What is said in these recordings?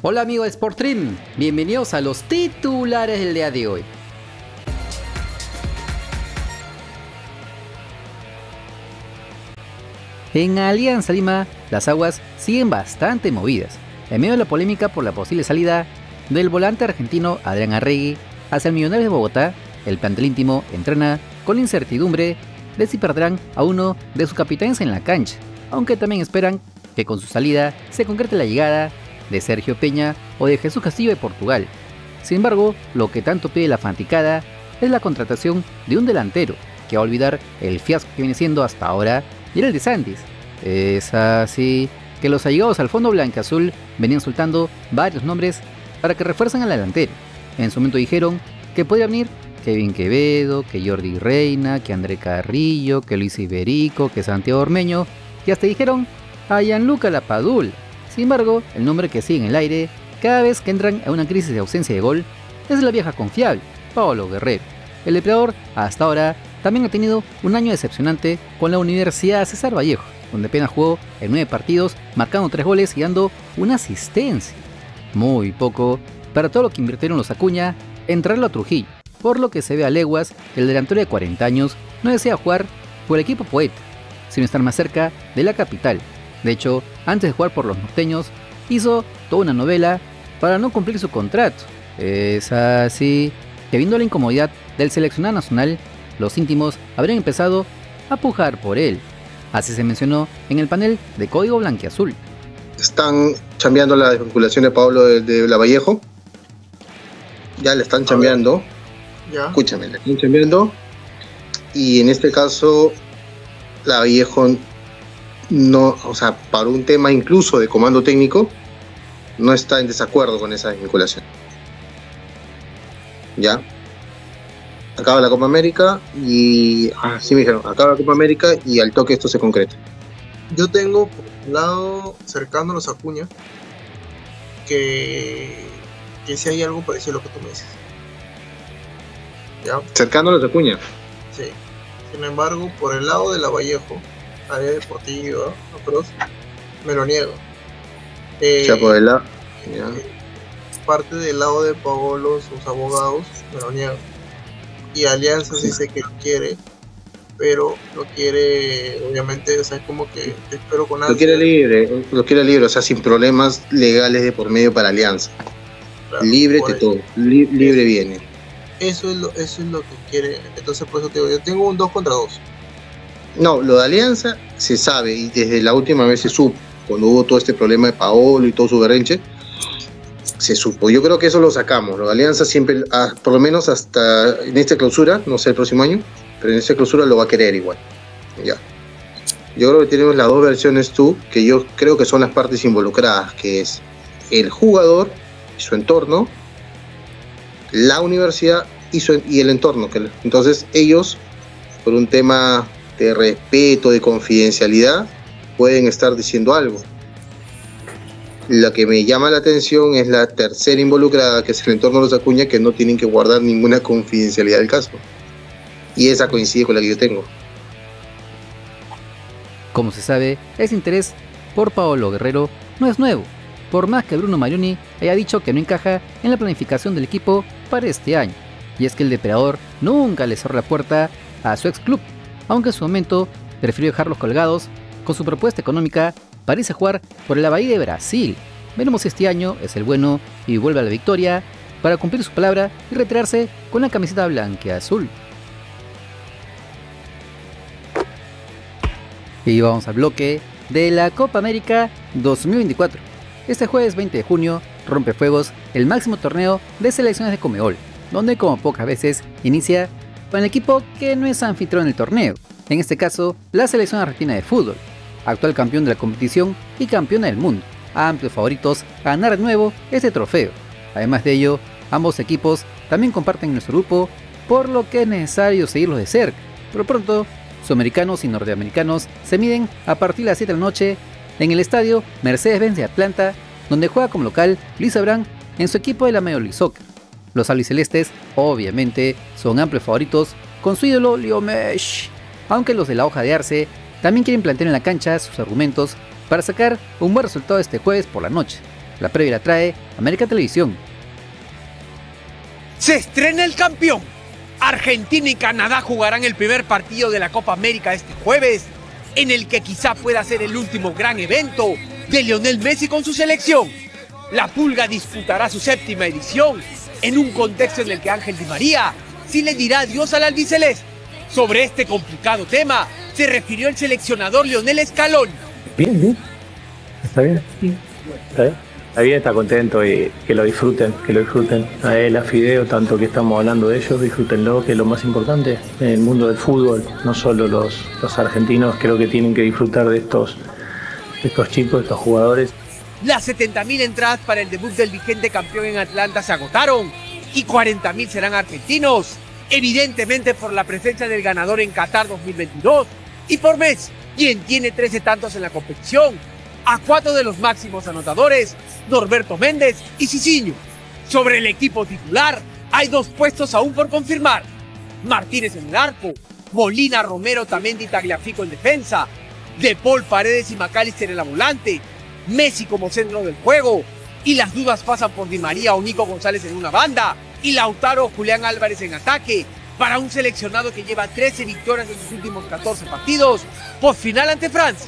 Hola amigos de Sportstream, bienvenidos a los titulares del día de hoy. En Alianza Lima, las aguas siguen bastante movidas, en medio de la polémica por la posible salida del volante argentino Adrián Arregui hacia el Millonarios de Bogotá. El plantel íntimo entrena con la incertidumbre de si perderán a uno de sus capitanes en la cancha, aunque también esperan que con su salida se concrete la llegada de Sergio Peña o de Jesús Castillo de Portugal. Sin embargo, lo que tanto pide la fanaticada es la contratación de un delantero que va a olvidar el fiasco que viene siendo hasta ahora y era el de Santis. Es así que los allegados al fondo blanqueazul venían soltando varios nombres para que refuercen al delantero. En su momento dijeron que podía venir Kevin Quevedo, que Jordi Reina, que André Carrillo, que Luis Iberico, que Santiago Ormeño, y hasta dijeron a Gianluca Lapadula. Sin embargo, el nombre que sigue en el aire cada vez que entran a una crisis de ausencia de gol es la vieja confiable, Paolo Guerrero. El depredador hasta ahora también ha tenido un año decepcionante con la Universidad César Vallejo, donde apenas jugó en 9 partidos, marcando 3 goles y dando una asistencia. Muy poco para todo lo que invirtieron los Acuña en traerlo a Trujillo, por lo que se ve a leguas que el delantero de 40 años no desea jugar por el equipo poeta, sino estar más cerca de la capital. De hecho, antes de jugar por los norteños, hizo toda una novela para no cumplir su contrato. Es así que, viendo la incomodidad del seleccionado nacional, los íntimos habrían empezado a pujar por él. Así se mencionó en el panel de Código Blanquiazul. Están chambeando la desvinculación de Pablo de Lavallejo. Ya le están chambeando. Ya. Escúchame, le están chambeando. Y en este caso, Lavallejo no, o sea, para un tema incluso de comando técnico, no está en desacuerdo con esa desvinculación. Ya. Acaba la Copa América y... sí me dijeron, acaba la Copa América y al toque esto se concreta. Yo tengo por un lado, cercano a los Acuña, que si hay algo parecido a lo que tú me dices. ¿Ya? Cercano a los Acuña. Sí. Sin embargo, por el lado de Lavallejo, área deportiva, otros, me lo niego. Ya por el lado... Parte del lado de Paolo, sus abogados, me lo niego. Y Alianza sí sé que lo quiere, pero lo quiere, obviamente, o sea, es como que te espero con ansia. Lo quiere libre, o sea, sin problemas legales de por medio para Alianza. Claro, libre de todo, libre viene. Eso es lo que quiere, entonces por eso te digo, yo tengo un 2 contra 2. No, lo de Alianza se sabe, y desde la última vez se supo, cuando hubo todo este problema de Paolo y todo su berrinche, se supo. Yo creo que eso lo sacamos. Lo de Alianza siempre, por lo menos hasta en esta clausura, no sé el próximo año, pero en esta clausura lo va a querer igual. Ya. Yo creo que tenemos las dos versiones que yo creo que son las partes involucradas, que es el jugador y su entorno, la universidad y el entorno. Entonces ellos, por un tema de respeto, de confidencialidad, pueden estar diciendo algo. Lo que me llama la atención es la tercera involucrada, que es el entorno de los Acuña, que no tienen que guardar ninguna confidencialidad del caso. Y esa coincide con la que yo tengo. Como se sabe, ese interés por Paolo Guerrero no es nuevo, por más que Bruno Marioni haya dicho que no encaja en la planificación del equipo para este año. Y es que el depredador nunca le cerró la puerta a su ex club, aunque en su momento prefirió dejarlos colgados con su propuesta económica para irse a jugar por el Avaí de Brasil. Veremos si este año es el bueno y vuelve a la victoria para cumplir su palabra y retirarse con la camiseta blanqueazul. Y vamos al bloque de la Copa América 2024. Este jueves 20 de junio rompe fuegos el máximo torneo de selecciones de Conmebol, donde como pocas veces inicia con el equipo que no es anfitrión del torneo, en este caso la selección argentina de fútbol, actual campeón de la competición y campeona del mundo, amplios favoritos a ganar de nuevo este trofeo. Además de ello, ambos equipos también comparten nuestro grupo, por lo que es necesario seguirlos de cerca. Pero pronto, sudamericanos y norteamericanos se miden a partir de las 7 de la noche en el estadio Mercedes-Benz de Atlanta, donde juega como local Luis Abrán en su equipo de la Major League Soccer. Los albicelestes, obviamente, son amplios favoritos con su ídolo Leo Messi, aunque los de la hoja de arce también quieren plantear en la cancha sus argumentos para sacar un buen resultado este jueves por la noche. La previa la trae América Televisión. Se estrena el campeón. Argentina y Canadá jugarán el primer partido de la Copa América este jueves, en el que quizá pueda ser el último gran evento de Lionel Messi con su selección. La Pulga disputará su 7ª edición en un contexto en el que Ángel Di María sí le dirá adiós al albiceleste. Sobre este complicado tema se refirió el seleccionador Lionel Scaloni. Bien, está bien, está bien, está contento y que lo disfruten, a él, a Fideo, tanto que estamos hablando de ellos, disfrútenlo, que es lo más importante en el mundo del fútbol. No solo los argentinos creo que tienen que disfrutar de estos chicos, estos jugadores. Las 70.000 entradas para el debut del vigente campeón en Atlanta se agotaron y 40.000 serán argentinos, evidentemente por la presencia del ganador en Qatar 2022 y por Messi, quien tiene 13 tantos en la competición, a 4 de los máximos anotadores, Norberto Méndez y Cicinho. Sobre el equipo titular, hay 2 puestos aún por confirmar: Martínez en el arco, Molina, Romero, Tamendi y Tagliafico en defensa, De Paul, Paredes y McAllister en la volante, Messi como centro del juego, y las dudas pasan por Di María o Nico González en una banda, y Lautaro o Julián Álvarez en ataque, para un seleccionado que lleva 13 victorias en sus últimos 14 partidos, por final ante Francia.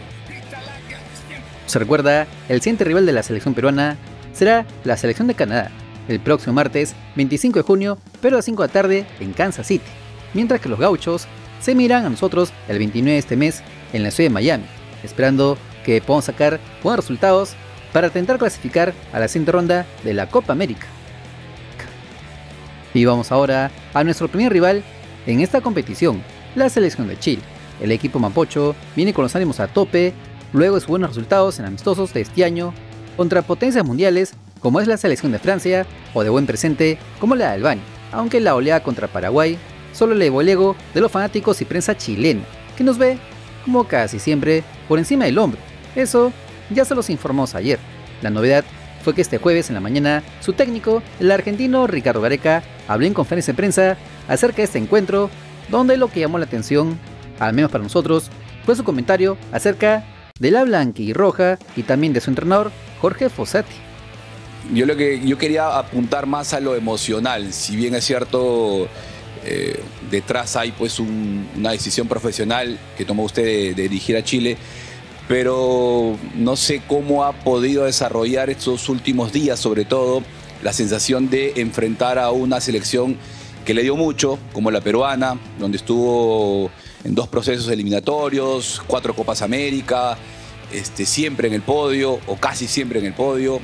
Se recuerda, el siguiente rival de la selección peruana será la selección de Canadá, el próximo martes 25 de junio, pero a las 5 de la tarde en Kansas City, mientras que los gauchos se miran a nosotros el 29 de este mes en la ciudad de Miami, esperando que podamos sacar buenos resultados para intentar clasificar a la siguiente ronda de la Copa América. Y vamos ahora a nuestro primer rival en esta competición, la selección de Chile. El equipo mapocho viene con los ánimos a tope luego de sus buenos resultados en amistosos de este año contra potencias mundiales como es la selección de Francia o de buen presente como la de Albania, aunque la oleada contra Paraguay solo le llevó el ego de los fanáticos y prensa chilena, que nos ve como casi siempre por encima del hombro. Eso ya se los informamos ayer. La novedad fue que este jueves en la mañana su técnico, el argentino Ricardo Gareca, habló en conferencia de prensa acerca de este encuentro, donde lo que llamó la atención, al menos para nosotros, fue su comentario acerca de la blanquirroja y también de su entrenador Jorge Fossati. Yo quería apuntar más a lo emocional, si bien es cierto, detrás hay pues una decisión profesional que tomó usted de dirigir a Chile, pero no sé cómo ha podido desarrollar estos últimos días, sobre todo, la sensación de enfrentar a una selección que le dio mucho, como la peruana, donde estuvo en 2 procesos eliminatorios, 4 Copas América, siempre en el podio, o casi siempre en el podio.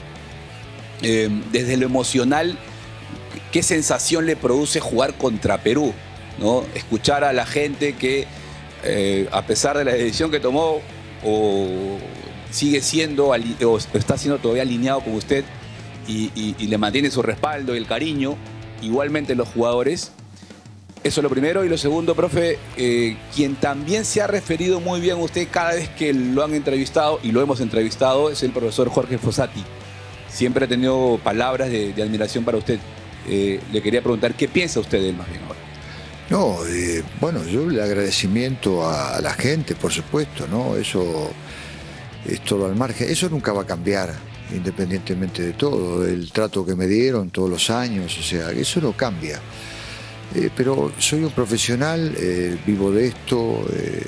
Desde lo emocional, ¿qué sensación le produce jugar contra Perú, ¿no? Escuchar a la gente que, a pesar de la decisión que tomó, o sigue siendo o está siendo todavía alineado con usted y le mantiene su respaldo y el cariño, igualmente los jugadores. Eso es lo primero. Y lo segundo, profe, quien también se ha referido muy bien a usted cada vez que lo han entrevistado y lo hemos entrevistado es el profesor Jorge Fossati. Siempre ha tenido palabras de admiración para usted. Le quería preguntar qué piensa usted de él más bien ahora. No, bueno, yo el agradecimiento a la gente, por supuesto, ¿no? Eso es todo al margen. Eso nunca va a cambiar, independientemente de todo. El trato que me dieron todos los años, o sea, eso no cambia. Pero soy un profesional, vivo de esto,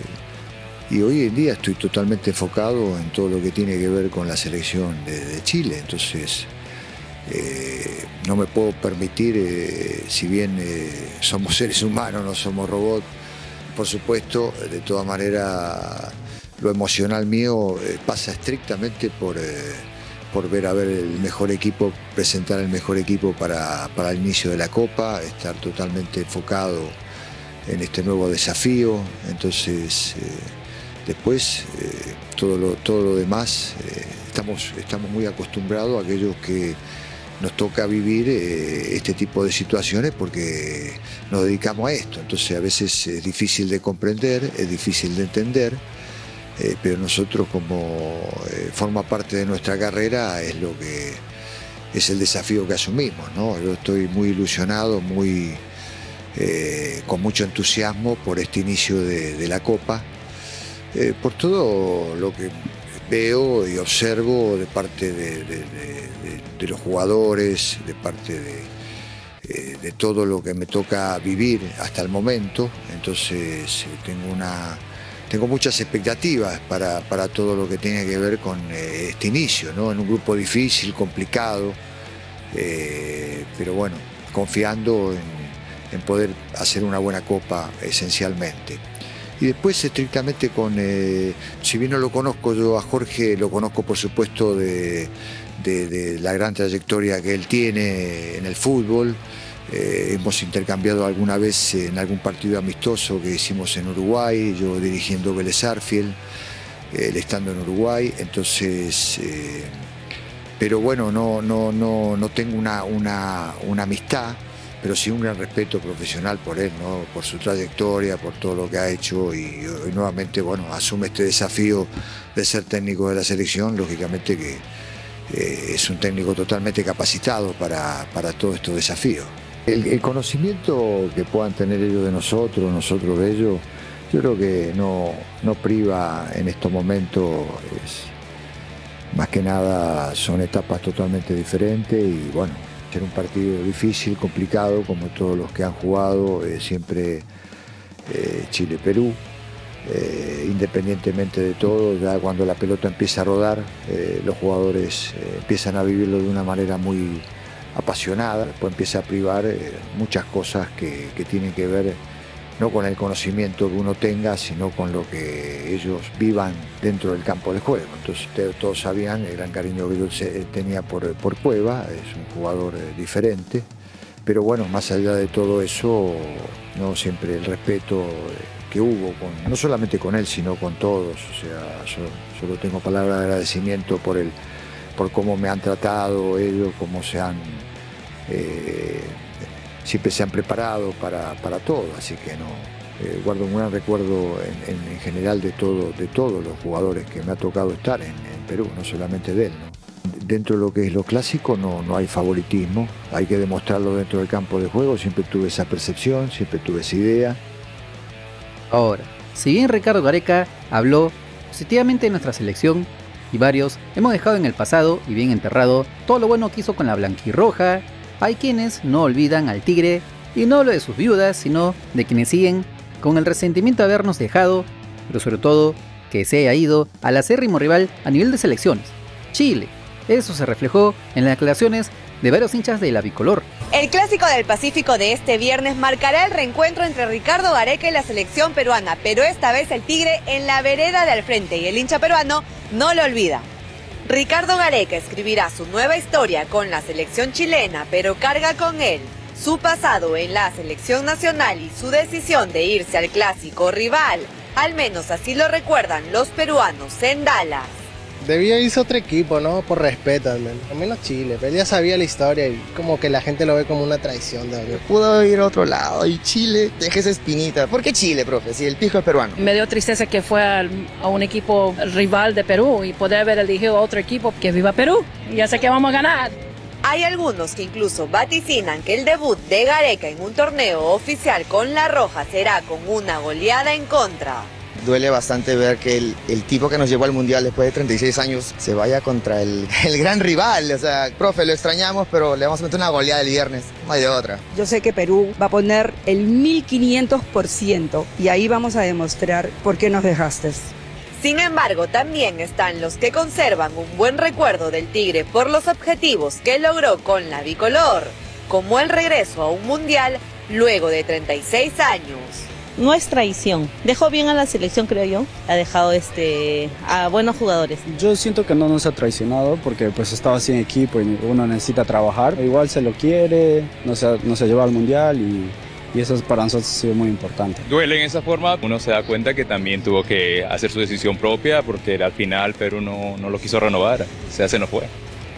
y hoy en día estoy totalmente enfocado en todo lo que tiene que ver con la selección de Chile. Entonces, no me puedo permitir, si bien somos seres humanos, no somos robots, por supuesto, de todas maneras, lo emocional mío pasa estrictamente por ver a ver el mejor equipo, presentar el mejor equipo para el inicio de la Copa, estar totalmente enfocado en este nuevo desafío. Entonces, después, todo lo demás, estamos muy acostumbrados a aquellos que nos toca vivir este tipo de situaciones porque nos dedicamos a esto. Entonces, a veces es difícil de comprender, es difícil de entender. Pero nosotros, como forma parte de nuestra carrera, es el desafío que asumimos, ¿no? Yo estoy muy ilusionado, con mucho entusiasmo por este inicio de la Copa, por todo lo que veo y observo de parte de los jugadores, de parte de todo lo que me toca vivir hasta el momento. Entonces tengo muchas expectativas para todo lo que tiene que ver con este inicio, ¿no? En un grupo difícil, complicado, pero bueno, confiando en poder hacer una buena copa esencialmente. Y después estrictamente si bien no lo conozco yo a Jorge, lo conozco por supuesto de la gran trayectoria que él tiene en el fútbol. Hemos intercambiado alguna vez en algún partido amistoso que hicimos en Uruguay, yo dirigiendo Vélez Sarsfield, él estando en Uruguay. Entonces, pero bueno, no tengo una amistad, pero sí un gran respeto profesional por él, ¿no? Por su trayectoria, por todo lo que ha hecho y nuevamente, bueno, asume este desafío de ser técnico de la selección. Lógicamente que es un técnico totalmente capacitado para todos estos desafíos. El conocimiento que puedan tener ellos de nosotros de ellos, yo creo que no priva en estos momentos. Más que nada son etapas totalmente diferentes y bueno, ser un partido difícil, complicado, como todos los que han jugado, siempre Chile-Perú. Independientemente de todo, ya cuando la pelota empieza a rodar, los jugadores empiezan a vivirlo de una manera muy apasionada, después empieza a privar muchas cosas que tienen que ver no con el conocimiento que uno tenga, sino con lo que ellos vivan dentro del campo de juego. Entonces todos sabían el gran cariño que yo tenía por Cueva, es un jugador diferente, pero bueno, más allá de todo eso, no siempre el respeto que hubo, no solamente con él, sino con todos. O sea, yo solo tengo palabras de agradecimiento por cómo me han tratado ellos, cómo siempre se han preparado para todo, así que guardo un gran recuerdo en general de todos los jugadores que me ha tocado estar en Perú, no solamente de él, ¿no? Dentro de lo que es lo clásico no hay favoritismo, hay que demostrarlo dentro del campo de juego. Siempre tuve esa percepción, siempre tuve esa idea. Ahora, si bien Ricardo Gareca habló positivamente de nuestra selección, y varios hemos dejado en el pasado y bien enterrado todo lo bueno que hizo con la blanquirroja, hay quienes no olvidan al Tigre, y no hablo de sus viudas, sino de quienes siguen con el resentimiento de habernos dejado, pero sobre todo que se haya ido al acérrimo rival a nivel de selecciones, Chile. Eso se reflejó en las declaraciones de varios hinchas de la bicolor. El clásico del Pacífico de este viernes marcará el reencuentro entre Ricardo Gareca y la selección peruana, pero esta vez el Tigre en la vereda de al frente y el hincha peruano no lo olvida. Ricardo Gareca escribirá su nueva historia con la selección chilena, pero carga con él su pasado en la selección nacional y su decisión de irse al clásico rival. Al menos así lo recuerdan los peruanos en Dallas. Debía irse a otro equipo, ¿no? Por respeto, al menos Chile. Pero él ya sabía la historia y como que la gente lo ve como una traición de él. Pudo ir a otro lado y Chile deje esa espinita. ¿Por qué Chile, profe? Si el pijo es peruano. Me dio tristeza que fue a un equipo rival de Perú y poder haber elegido a otro equipo que viva Perú. Ya sé que vamos a ganar. Hay algunos que incluso vaticinan que el debut de Gareca en un torneo oficial con la Roja será con una goleada en contra. Duele bastante ver que el tipo que nos llevó al Mundial después de 36 años se vaya contra el gran rival. O sea, profe, lo extrañamos, pero le vamos a meter una goleada el viernes. No hay de otra. Yo sé que Perú va a poner el 1500% y ahí vamos a demostrar por qué nos dejaste. Sin embargo, también están los que conservan un buen recuerdo del Tigre por los objetivos que logró con la bicolor, como el regreso a un Mundial luego de 36 años. No es traición, dejó bien a la selección, creo yo, ha dejado a buenos jugadores. Yo siento que no nos ha traicionado porque pues estaba sin equipo y uno necesita trabajar, igual se lo quiere, nos ha llevado al Mundial y eso para nosotros ha sido muy importante. Duele en esa forma, uno se da cuenta que también tuvo que hacer su decisión propia porque al final Perú no lo quiso renovar, se nos fue.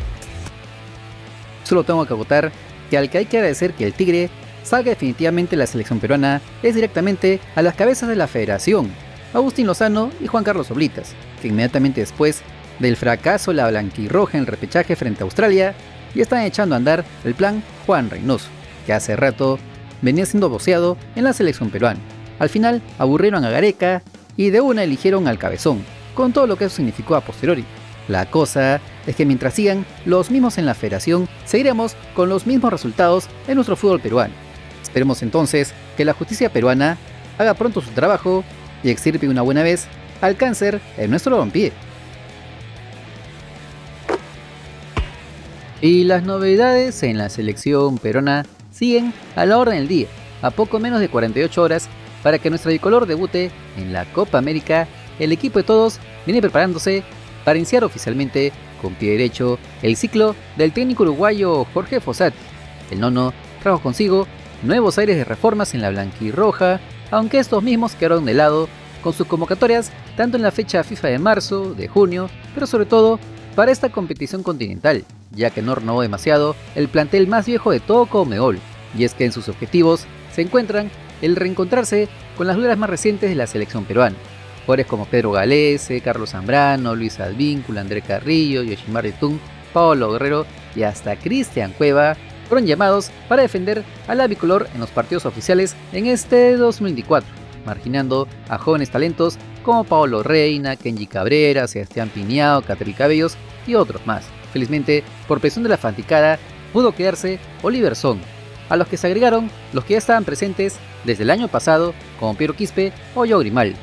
Solo tengo que acotar que al que hay que agradecer que el Tigre salga definitivamente la selección peruana es directamente a las cabezas de la federación, Agustín Lozano y Juan Carlos Oblitas, que inmediatamente después del fracaso de la blanquirroja en el repechaje frente a Australia, ya están echando a andar el plan Juan Reynoso, que hace rato venía siendo voceado en la selección peruana. Al final aburrieron a Gareca y de una eligieron al cabezón, con todo lo que eso significó a posteriori. La cosa es que mientras sigan los mismos en la federación, seguiremos con los mismos resultados en nuestro fútbol peruano. Esperemos entonces que la justicia peruana haga pronto su trabajo y extirpe una buena vez al cáncer en nuestro balompié. Y las novedades en la selección peruana siguen a la orden del día, a poco menos de 48 horas para que nuestro bicolor debute en la Copa América. El equipo de todos viene preparándose para iniciar oficialmente con pie derecho el ciclo del técnico uruguayo Jorge Fossati. El nono trajo consigo nuevos aires de reformas en la blanquirroja, aunque estos mismos quedaron de lado con sus convocatorias tanto en la fecha FIFA de marzo, de junio, pero sobre todo para esta competición continental, ya que no renovó demasiado el plantel más viejo de todo Conmebol, y es que en sus objetivos se encuentran el reencontrarse con las glorias más recientes de la selección peruana. Jugadores como Pedro Galese, Carlos Zambrano, Luis Advíncula, André Carrillo, Yoshimar Yotun, Paolo Guerrero y hasta Cristian Cueva fueron llamados para defender a la bicolor en los partidos oficiales en este 2024, marginando a jóvenes talentos como Paolo Reina, Kenji Cabrera, Sebastián Piñao, Catril Cabellos y otros más. Felizmente, por presión de la fanaticada, pudo quedarse Oliver Son, a los que se agregaron los que ya estaban presentes desde el año pasado, como Piero Quispe o Joao Grimaldo.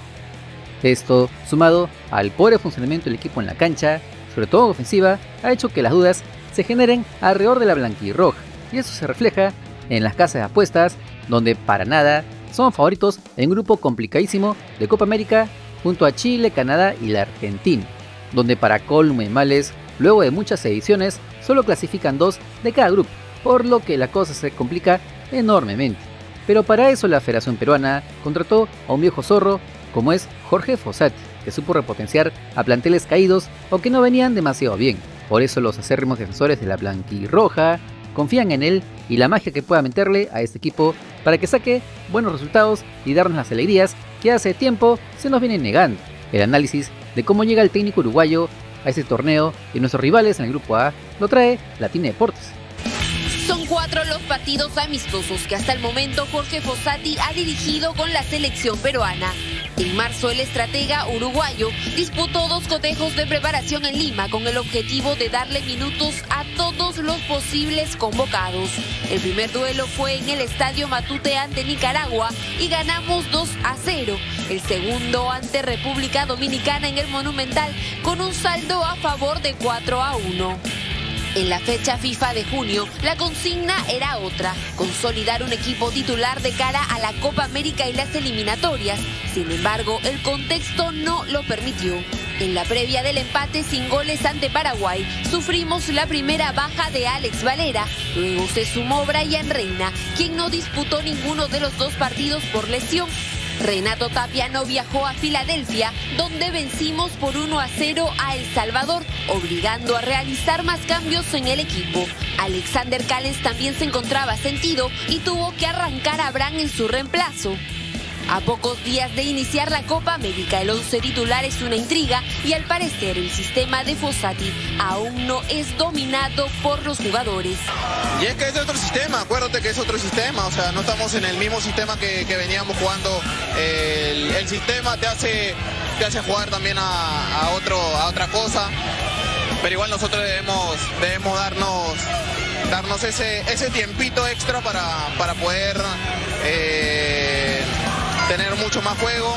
Esto, sumado al pobre funcionamiento del equipo en la cancha, sobre todo en ofensiva, ha hecho que las dudas se generen alrededor de la blanquirroja, y eso se refleja en las casas de apuestas, donde para nada son favoritos en un grupo complicadísimo de Copa América junto a Chile, Canadá y la Argentina, donde para colmo de males, luego de muchas ediciones, solo clasifican 2 de cada grupo, por lo que la cosa se complica enormemente. Pero para eso la Federación Peruana contrató a un viejo zorro como es Jorge Fossati, que supo repotenciar a planteles caídos o que no venían demasiado bien. Por eso los acérrimos defensores de la blanquirroja confían en él y la magia que pueda meterle a este equipo para que saque buenos resultados y darnos las alegrías que hace tiempo se nos vienen negando. El análisis de cómo llega el técnico uruguayo a este torneo y nuestros rivales en el grupo A lo trae Latina Deportes. Son 4 los partidos amistosos que hasta el momento Jorge Fossati ha dirigido con la selección peruana. En marzo, el estratega uruguayo disputó 2 cotejos de preparación en Lima con el objetivo de darle minutos a todos los posibles convocados. El primer duelo fue en el Estadio Matute ante Nicaragua y ganamos 2-0. El segundo ante República Dominicana en el Monumental con un saldo a favor de 4-1. En la fecha FIFA de junio, la consigna era otra, consolidar un equipo titular de cara a la Copa América y las eliminatorias. Sin embargo, el contexto no lo permitió. En la previa del empate sin goles ante Paraguay, sufrimos la primera baja de Alex Valera. Luego se sumó Brian Reina, quien no disputó ninguno de los 2 partidos por lesión. Renato Tapia no viajó a Filadelfia, donde vencimos por 1-0 a El Salvador, obligando a realizar más cambios en el equipo. Alexander Callens también se encontraba sentido y tuvo que arrancar a Bran en su reemplazo. A pocos días de iniciar la Copa América, el 11 titular es una intriga y al parecer el sistema de Fossati aún no es dominado por los jugadores. Y es que es otro sistema, acuérdate que es otro sistema, o sea, no estamos en el mismo sistema que veníamos jugando. El sistema te hace jugar también a otra cosa, pero igual nosotros debemos darnos ese tiempito extra para poder tener mucho más juego.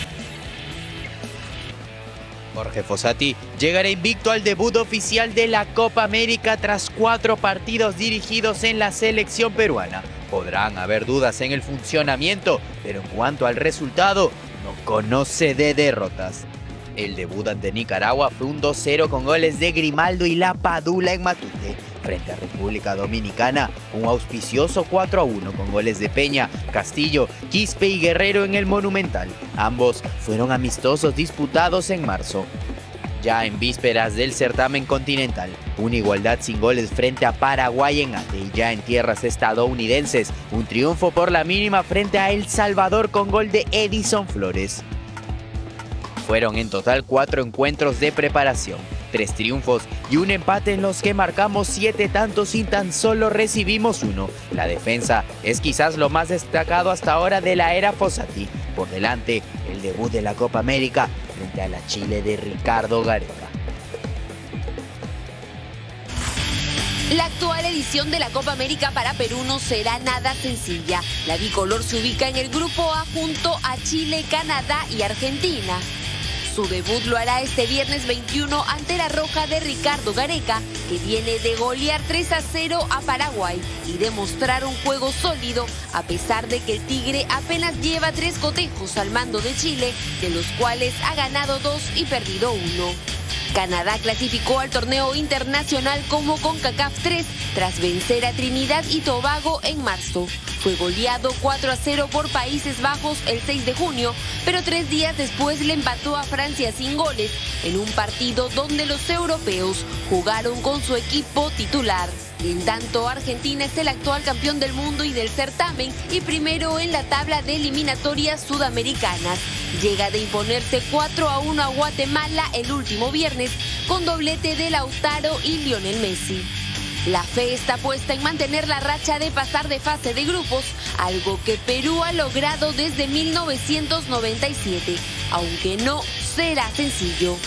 Jorge Fossati llegará invicto al debut oficial de la Copa América tras 4 partidos dirigidos en la selección peruana. Podrán haber dudas en el funcionamiento, pero en cuanto al resultado, no conoce de derrotas. El debut ante Nicaragua fue un 2-0 con goles de Grimaldo y La Padula en Matute. Frente a República Dominicana, un auspicioso 4-1 con goles de Peña, Castillo, Quispe y Guerrero en el Monumental. Ambos fueron amistosos disputados en marzo. Ya en vísperas del certamen continental, una igualdad sin goles frente a Paraguay en Ate y ya en tierras estadounidenses, un triunfo por la mínima frente a El Salvador con gol de Edison Flores. Fueron en total 4 encuentros de preparación, 3 triunfos y un empate en los que marcamos 7 tantos y tan solo recibimos 1. La defensa es quizás lo más destacado hasta ahora de la era Fossati. Por delante, el debut de la Copa América frente frente a la Chile de Ricardo Gareca. La actual edición de la Copa América para Perú no será nada sencilla. La bicolor se ubica en el grupo A junto a Chile, Canadá y Argentina. Su debut lo hará este viernes 21 ante la Roja de Ricardo Gareca, que viene de golear 3-0 a Paraguay y demostrar un juego sólido, a pesar de que el Tigre apenas lleva 3 cotejos al mando de Chile, de los cuales ha ganado 2 y perdido 1. Canadá clasificó al torneo internacional como CONCACAF 3 tras vencer a Trinidad y Tobago en marzo. Fue goleado 4-0 por Países Bajos el 6 de junio, pero 3 días después le empató a Francia sin goles en un partido donde los europeos jugaron con su equipo titular. En tanto, Argentina es el actual campeón del mundo y del certamen y primero en la tabla de eliminatorias sudamericanas. Llega de imponerse 4-1 a Guatemala el último viernes con doblete de Lautaro y Lionel Messi. La fe está puesta en mantener la racha de pasar de fase de grupos, algo que Perú ha logrado desde 1997, aunque no será sencillo.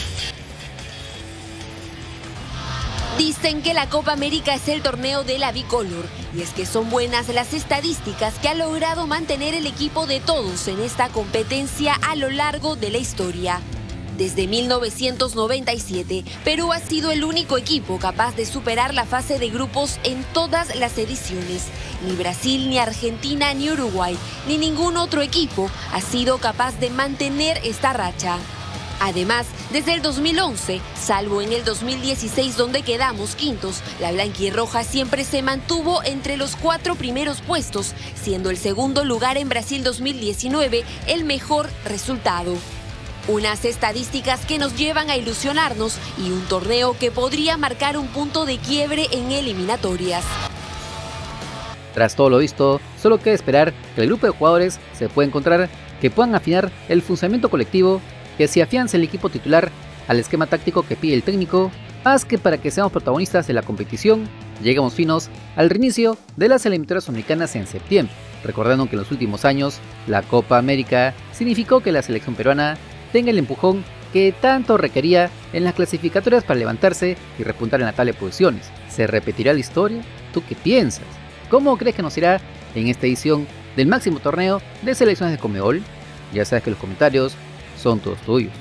Dicen que la Copa América es el torneo de la bicolor, y es que son buenas las estadísticas que ha logrado mantener el equipo de todos en esta competencia a lo largo de la historia. Desde 1997, Perú ha sido el único equipo capaz de superar la fase de grupos en todas las ediciones. Ni Brasil, ni Argentina, ni Uruguay, ni ningún otro equipo ha sido capaz de mantener esta racha. Además, desde el 2011, salvo en el 2016 donde quedamos quintos, la blanquirroja siempre se mantuvo entre los 4 primeros puestos, siendo el segundo lugar en Brasil 2019 el mejor resultado. Unas estadísticas que nos llevan a ilusionarnos y un torneo que podría marcar un punto de quiebre en eliminatorias. Tras todo lo visto, solo queda esperar que el grupo de jugadores se pueda encontrar, que puedan afinar el funcionamiento colectivo, que se afiance el equipo titular al esquema táctico que pide el técnico, más que para que seamos protagonistas de la competición, lleguemos finos al reinicio de las eliminatorias sudamericanas en septiembre, recordando que en los últimos años la Copa América significó que la selección peruana tenga el empujón que tanto requería en las clasificatorias para levantarse y repuntar en la tabla de posiciones. ¿Se repetirá la historia? ¿Tú qué piensas? ¿Cómo crees que nos irá en esta edición del máximo torneo de selecciones de Conmebol? Ya sabes que los comentarios son todos tuyos.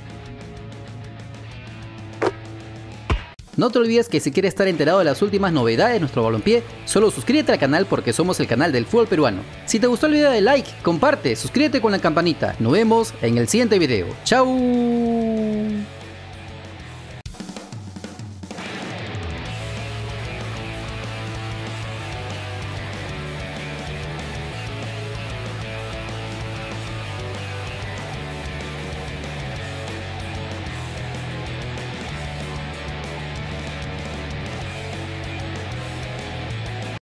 No te olvides que si quieres estar enterado de las últimas novedades de nuestro balompié, solo suscríbete al canal porque somos el canal del fútbol peruano. Si te gustó el video, dale like, comparte, suscríbete con la campanita. Nos vemos en el siguiente video. ¡Chao!